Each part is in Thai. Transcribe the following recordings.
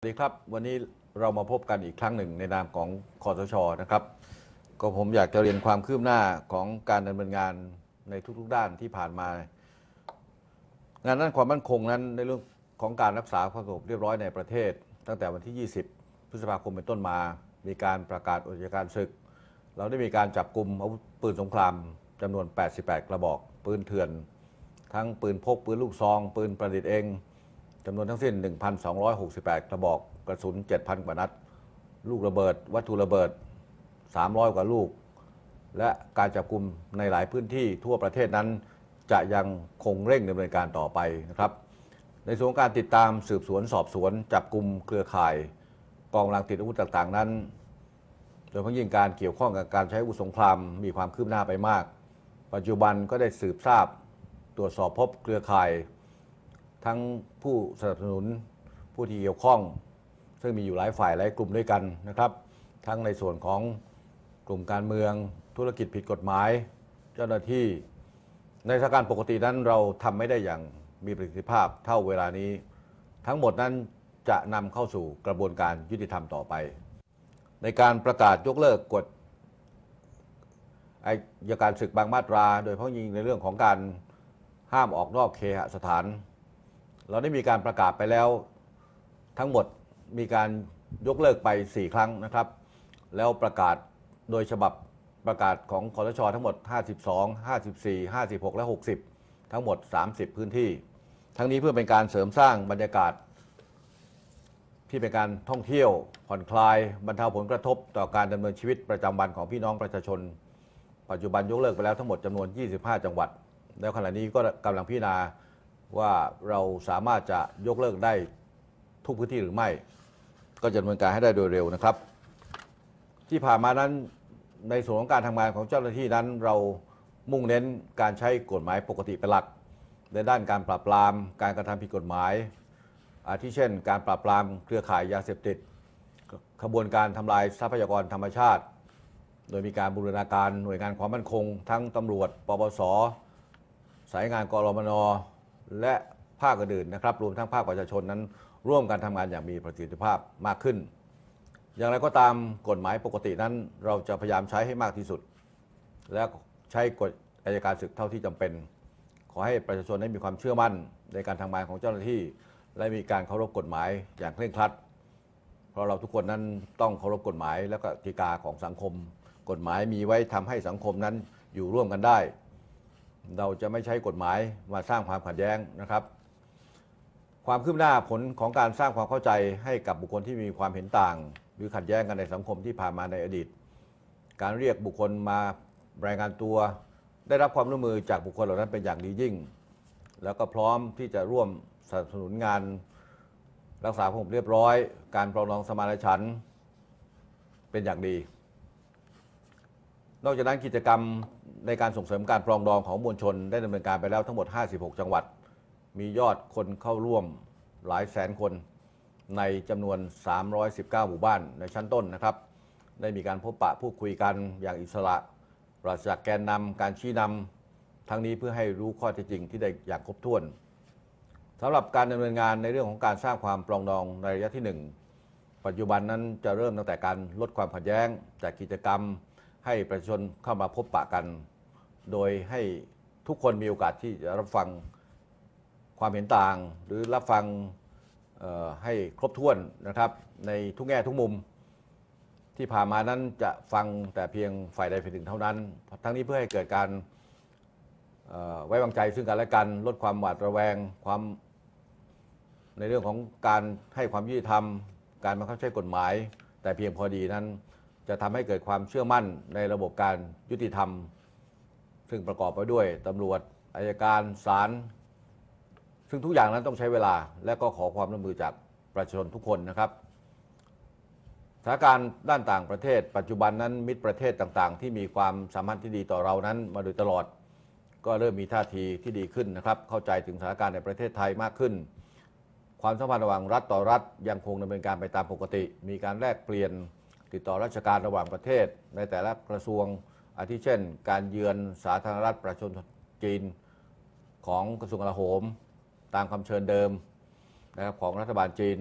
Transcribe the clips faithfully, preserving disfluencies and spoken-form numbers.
ดีครับวันนี้เรามาพบกันอีกครั้งหนึ่งในนามของคสชนะครับก็ผมอยากจะเรียนความคืบหน้าของการดำเนินงานในทุกๆด้านที่ผ่านมางานด้านความมั่นคงนั้นในเรื่องของการรักษาความสงบเรียบร้อยในประเทศตั้งแต่วันที่ยี่สิบพฤษภาคมเป็นต้นมามีการประกาศอุทยการศึกเราได้มีการจับกลุ่มอาวุธปืนสงครามจำนวนแปดสิบแปดกระบอกปืนเถื่อนทั้งปืนพกปืนลูกซองปืนประดิษฐ์เองจำนวนทั้งสิ้น หนึ่งพันสองร้อยหกสิบแปด กระบอกกระสุน เจ็ดพัน กว่านัดลูกระเบิดวัตถุระเบิด สามร้อย กว่าลูกและการจับกุมในหลายพื้นที่ทั่วประเทศนั้นจะยังคงเร่งดำเนินการต่อไปนะครับในส่วนของการติดตามสืบสวนสอบสวนจับกุมเครือข่ายกองกำลังติดอาวุธต่างๆนั้นโดยเฉพาะยิ่งการเกี่ยวข้องกับการใช้อาวุธสงครามมีความคืบหน้าไปมากปัจจุบันก็ได้สืบทราบตรวจสอบพบเครือข่ายทั้งผู้สนับสนุนผู้ที่เกี่ยวข้องซึ่งมีอยู่หลายฝ่ายหลายกลุ่มด้วยกันนะครับทั้งในส่วนของกลุ่มการเมืองธุรกิจผิดกฎหมายเจ้าหน้าที่ในสถานการณ์ปกตินั้นเราทำไม่ได้อย่างมีประสิทธิภาพเท่าเวลานี้ทั้งหมดนั้นจะนำเข้าสู่กระบวนการยุติธรรมต่อไปในการประกาศยกเลิกกฎอัยการศึกบางมาตราโดยเฉพาะยิ่งในเรื่องของการห้ามออกนอกเคหสถานเราได้มีการประกาศไปแล้วทั้งหมดมีการยกเลิกไปสี่ครั้งนะครับแล้วประกาศโดยฉบับประกาศของคสช.ทั้งหมดห้าสิบสอง ห้าสิบสี่ ห้าสิบหกและหกสิบทั้งหมดสามสิบพื้นที่ทั้งนี้เพื่อเป็นการเสริมสร้างบรรยากาศที่เป็นการท่องเที่ยวผ่อนคลายบรรเทาผลกระทบต่อการดำเนินชีวิตประจำวันของพี่น้องประชาชนปัจจุบันยกเลิกไปแล้วทั้งหมดจำนวนยี่สิบห้าจังหวัดแล้วขณะนี้ก็กำลังพิจารณาว่าเราสามารถจะยกเลิกได้ทุกพื้นที่หรือไม่ก็จะดำเนินการให้ได้โดยเร็วนะครับที่ผ่านมานั้นในส่วนของการทำงานของเจ้าหน้าที่นั้นเรามุ่งเน้นการใช้กฎหมายปกติเป็นหลักในด้านการปราบปรามการกระทำผิดกฎหมายอาทิเช่นการปราบปรามเครือข่ายยาเสพติดขบวนการทำลายทรัพยากรธรรมชาติโดยมีการบูรณาการหน่วยงานความมั่นคงทั้งตำรวจปปส.สายงานกรมน.และภาคอื่นๆนะครับรวมทั้งภาคประชาชนนั้นร่วมกันทำงานอย่างมีประสิทธิภาพมากขึ้นอย่างไรก็ตามกฎหมายปกตินั้นเราจะพยายามใช้ให้มากที่สุดและใช้กฎอัยการศึกเท่าที่จำเป็นขอให้ประชาชนได้มีความเชื่อมั่นในการทำงานของเจ้าหน้าที่และมีการเคารพกฎหมายอย่างเคร่งครัดเพราะเราทุกคนนั้นต้องเคารพกฎหมายและก็กติกาของสังคมกฎหมายมีไว้ทำให้สังคมนั้นอยู่ร่วมกันได้เราจะไม่ใช้กฎหมายมาสร้างความขัดแย้งนะครับความคืบหน้าผลของการสร้างความเข้าใจให้กับบุคคลที่มีความเห็นต่างหรือขัดแย้งกันในสังคมที่ผ่านมาในอดีตการเรียกบุคคลมารายงานตัวได้รับความร่วมมือจากบุคคลเหล่านั้นเป็นอย่างดียิ่งแล้วก็พร้อมที่จะร่วมสนับสนุนงานรักษาความสงบเรียบร้อยการปรองดองสมานฉันท์เป็นอย่างดีนอกจากนั้นกิจกรรมในการส่งเสริมการปรองดองของมวลชนได้ดำเนินการไปแล้วทั้งหมดห้าสิบหกจังหวัดมียอดคนเข้าร่วมหลายแสนคนในจำนวนสามร้อยสิบเก้าหมู่บ้านในชั้นต้นนะครับได้มีการพบปะพูดคุยกันอย่างอิสระปราศจากแกนนำการชี้นำทั้งนี้เพื่อให้รู้ข้อเท็จจริงที่ได้อย่างครบถ้วนสำหรับการดำเนินงานในเรื่องของการสร้างความปรองดองในระยะที่หนึ่งปัจจุบันนั้นจะเริ่มตั้งแต่การลดความขัดแย้งจากกิจกรรมให้ประชาชนเข้ามาพบปะกันโดยให้ทุกคนมีโอกาสที่จะรับฟังความเห็นต่างหรือรับฟังให้ครบถ้วนนะครับในทุกแง่ทุกมุมที่ผ่านมานั้นจะฟังแต่เพียงฝ่ายใดฝ่ายหนึ่งเท่านั้นทั้งนี้เพื่อให้เกิดการไว้วางใจซึ่งกันและกันลดความหวาดระแวงความในเรื่องของการให้ความยุติธรรมการบังคับใช้กฎหมายแต่เพียงพอดีนั้นจะทำให้เกิดความเชื่อมั่นในระบบการยุติธรรมซึ่งประกอบไปด้วยตำรวจอัยการศาลซึ่งทุกอย่างนั้นต้องใช้เวลาและก็ขอความร่วมมือจากประชาชนทุกคนนะครับสถานการณ์ด้านต่างประเทศปัจจุบันนั้นมิตรประเทศต่างๆที่มีความสัมพันธ์ที่ดีต่อเรานั้นมาโดยตลอดก็เริ่มมีท่าทีที่ดีขึ้นนะครับเข้าใจถึงสถานการณ์ในประเทศไทยมากขึ้นความสัมพันธ์ระหว่างรัฐต่อรัฐยังคงดำเนินการไปตามปกติมีการแลกเปลี่ยนติดต่อราชการระหว่างประเทศในแต่ละกระทรวงอาทิเช่นการเยือนสาธารณรัฐประชาชนจีนของกระทรวงกลาโหมตามคำเชิญเดิมนะครับของรัฐบาลจีน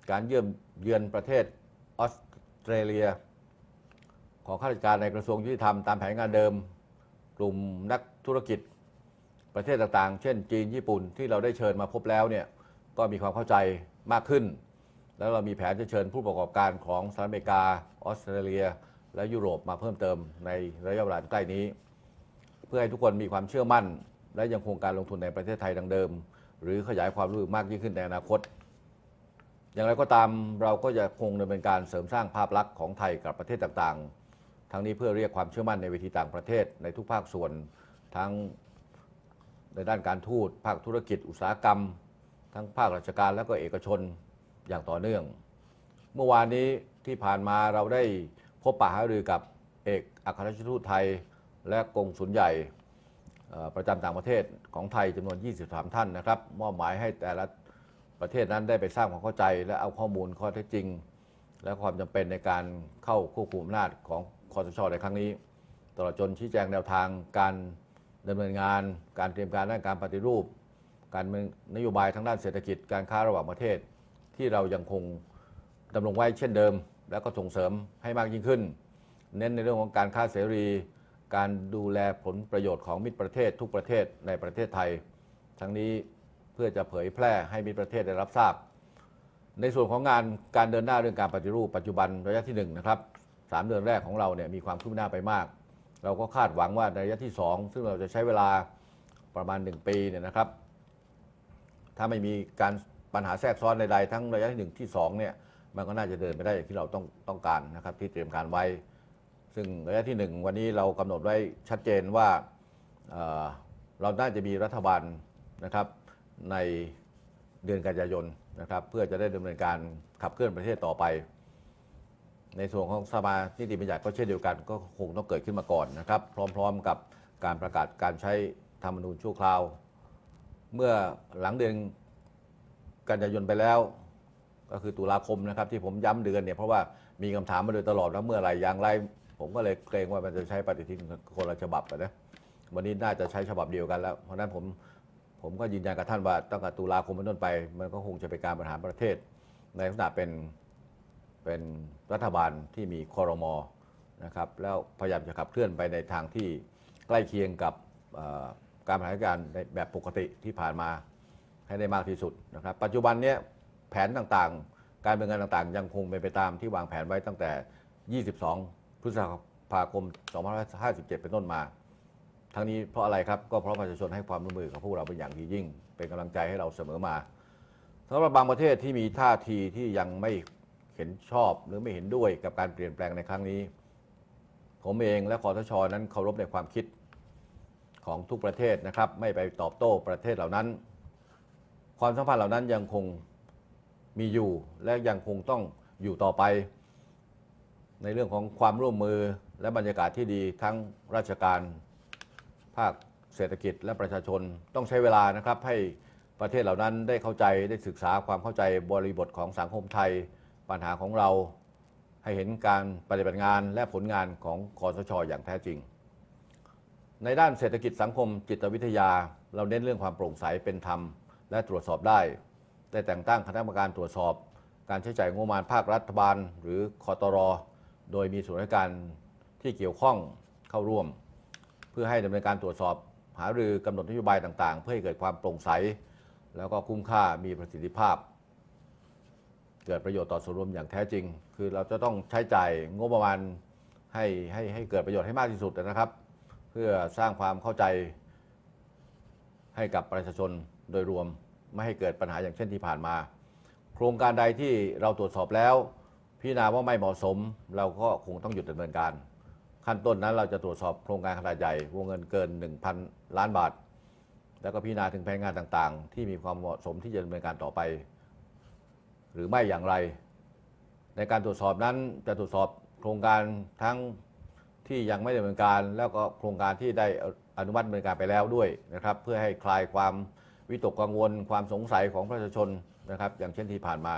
การเยี่ยมเยือนประเทศออสเตรเลียของข้าราชการในกระทรวงยุติธรรมตามแผนงานเดิมกลุ่มนักธุรกิจประเทศต่างๆเช่นจีนญี่ปุ่นที่เราได้เชิญมาพบแล้วเนี่ยก็มีความเข้าใจมากขึ้นแล้วเรามีแผนจะเชิญผู้ประกอบการของสหรัฐอเมริกาออสเตรเลียและยุโรปมาเพิ่มเติมในระยะเวลาใกล้นี้เพื่อให้ทุกคนมีความเชื่อมั่นและยังคงการลงทุนในประเทศไทยดังเดิมหรือขยายความรู้มากยิ่งขึ้นในอนาคตอย่างไรก็ตามเราก็จะคงดำเนินการเสริมสร้างภาพลักษณ์ของไทยกับประเทศต่างๆทั้งนี้เพื่อเรียกความเชื่อมั่นในเวทีต่างประเทศในทุกภาคส่วนทั้งในด้านการทูตภาคธุรกิจอุตสาหกรรมทั้งภาคราชการและก็เอกชนอย่างต่อเนื่องเมื่อวานนี้ที่ผ่านมาเราได้พบปะหารือกับเอกอัครราชทูตไทยและกงสุลใหญ่ประจำต่างประเทศของไทยจำนวนยี่สิบสามท่านนะครับมอบหมายให้แต่ละประเทศนั้นได้ไปสร้างความเข้าใจและเอาข้อมูลข้อเท็จจริงและความจำเป็นในการเข้าควบคุมอำนาจของคสช.ในครั้งนี้ตลอดจนชี้แจงแนวทางการดำเนินงานการเตรียมการด้านการปฏิรูปการนโยบายทางด้านเศรษฐกิจการค้าระหว่างประเทศที่เรายังคงดำรงไว้เช่นเดิมและก็ส่งเสริมให้มากยิ่งขึ้นเน้นในเรื่องของการค้าเสรีการดูแลผลประโยชน์ของมิตรประเทศทุกประเทศในประเทศไทยทั้งนี้เพื่อจะเผยแพร่ให้มิตรประเทศได้รับทราบในส่วนของงานการเดินหน้าเรื่องการปฏิรูปปัจจุบันระยะที่หนึ่งนะครับสามเดือนแรกของเราเนี่ยมีความคืบหน้าไปมากเราก็คาดหวังว่าในระยะที่สองซึ่งเราจะใช้เวลาประมาณหนึ่งปีเนี่ยนะครับถ้าไม่มีการปัญหาแทรกซ้อนใดๆทั้งระยะที่หนึ่งที่สองเนี่ยมันก็น่าจะเดินไปได้อย่างที่เราต้องต้องการนะครับที่เตรียมการไว้ซึ่งระยะที่หนึ่งวันนี้เรากำหนดไว้ชัดเจนว่า เอ่อ เราน่าจะมีรัฐบาลนะครับในเดือนกันยายนนะครับเพื่อจะได้ดำเนินการขับเคลื่อนประเทศต่อไปในส่วนของสภานิติบัญญัติก็เช่นเดียวกันก็คงต้องเกิดขึ้นมาก่อนนะครับพร้อมๆกับการประกาศการใช้ธรรมนูญชั่วคราวเมื่อหลังเดือนกันยายนไปแล้วก็คือตุลาคมนะครับที่ผมย้ำเดือนเนี่ยเพราะว่ามีคำถามมาโดยตลอดว่าเมื่อไหร่อย่างไรผมก็เลยเกรงว่ามันจะใช้ปฏิทินคนละฉบับนะวันนี้น่าจะใช้ฉบับเดียวกันแล้วเพราะนั้นผมผมก็ยืนยันกับท่านว่าตั้งแต่ตุลาคมเป็นต้นไปมันก็คงจะเป็นการบริหารประเทศในลักษณะเป็นเป็นรัฐบาลที่มีครม.นะครับแล้วพยายามจะขับเคลื่อนไปในทางที่ใกล้เคียงกับการบริหารการในแบบปกติที่ผ่านมาให้ได้มากที่สุดนะครับปัจจุบันนี้แผนต่างๆการดำเนินงานต่างๆยังคงเป็นไปตามที่วางแผนไว้ตั้งแต่ ยี่สิบสอง พฤษภาคม สองพันห้าร้อยห้าสิบเจ็ด เป็นต้นมาทั้งนี้เพราะอะไรครับก็เพราะประชาชนให้ความร่วมมือกับพวกเราเป็นอย่างดียิ่งเป็นกำลังใจให้เราเสมอมาสำหรับบางประเทศที่มีท่าทีที่ยังไม่เห็นชอบหรือไม่เห็นด้วยกับการเปลี่ยนแปลงในครั้งนี้ผมเองและคสช.นั้นเคารพในความคิดของทุกประเทศนะครับไม่ไปตอบโต้ประเทศเหล่านั้นความสัมพันธ์เหล่านั้นยังคงมีอยู่และยังคงต้องอยู่ต่อไปในเรื่องของความร่วมมือและบรรยากาศที่ดีทั้งราชการภาคเศรษฐกิจและประชาชนต้องใช้เวลานะครับให้ประเทศเหล่านั้นได้เข้าใจได้ศึกษาความเข้าใจบริบทของสังคมไทยปัญหาของเราให้เห็นการปฏิบัติงานและผลงานของคสช.อย่างแท้จริงในด้านเศรษฐกิจสังคมจิตวิทยาเราเน้นเรื่องความโปร่งใสเป็นธรรมและตรวจสอบได้ได้แต่งตั้งคณะกรรมการตรวจสอบการใช้จ่ายงบประมาณภาครัฐบาลหรือคตร.โดยมีส่วนราชการที่เกี่ยวข้องเข้าร่วมเพื่อให้ดำเนินการตรวจสอบหารือกำหนดนโยบายต่างๆเพื่อให้เกิดความโปร่งใสแล้วก็คุ้มค่ามีประสิทธิภาพเกิดประโยชน์ต่อส่วนรวมอย่างแท้จริงคือเราจะต้องใช้จ่ายงบประมาณให้ให้ให้เกิดประโยชน์ให้มากที่สุดนะครับเพื่อสร้างความเข้าใจให้กับประชาชนโดยรวมไม่ให้เกิดปัญหาอย่างเช่นที่ผ่านมาโครงการใดที่เราตรวจสอบแล้วพิจารณาว่าไม่เหมาะสมเราก็คงต้องหยุดดำเนินการขั้นต้นนั้นเราจะตรวจสอบโครงการขนาดใหญ่วงเงินเกิน หนึ่งพัน ล้านบาทแล้วก็พิจารณาถึงแผนงานต่างๆที่มีความเหมาะสมที่จะดำเนินการต่อไปหรือไม่อย่างไรในการตรวจสอบนั้นจะตรวจสอบโครงการทั้งที่ยังไม่ดำเนินการแล้วก็โครงการที่ได้อนุมัติดำเนินการไปแล้วด้วยนะครับเพื่อให้คลายความวิตกกังวลความสงสัยของประชาชนนะครับอย่างเช่นที่ผ่านมา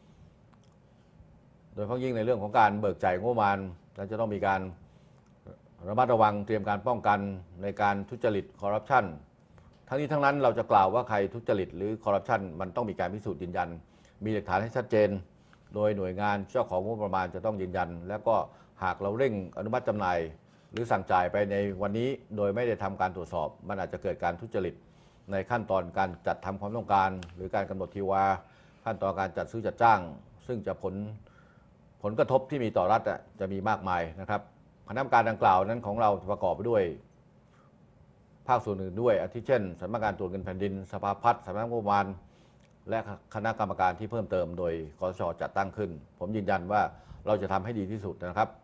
โดยเฉพาะยิ่งในเรื่องของการเบิกจ่ายงบประมาณเราจะต้องมีการระมัดระวังเตรียมการป้องกันในการทุจริตคอร์รัปชันทั้งนี้ทั้งนั้นเราจะกล่าวว่าใครทุจริตหรือคอร์รัปชันมันต้องมีการพิสูจน์ยืนยันมีหลักฐานให้ชัดเจนโดยหน่วยงานเจ้าของงบประมาณจะต้องยืนยัน แล้วก็หากเราเร่งอนุมัติจำหน่ายหรือสั่งจ่ายไปในวันนี้โดยไม่ได้ทำการตรวจสอบมันอาจจะเกิดการทุจริตในขั้นตอนการจัดทำความต้องการหรือการกำหนดทีวาขั้นตอนการจัดซื้อจัดจ้าง ซึ่งจะผลผลกระทบที่มีต่อรัฐจะมีมากมายนะครับคณะกรรมการดังกล่าวนั้นของเราประกอบไปด้วยภาคส่วนอื่นด้วยอาทิเช่นสำนักงานตรวจเงินแผ่นดินสภาพัฒน์สำนักงบประมาณและคณะกรรมการที่เพิ่มเติมโดยคสชจัดตั้งขึ้นผมยืนยันว่าเราจะทำให้ดีที่สุดนะครับ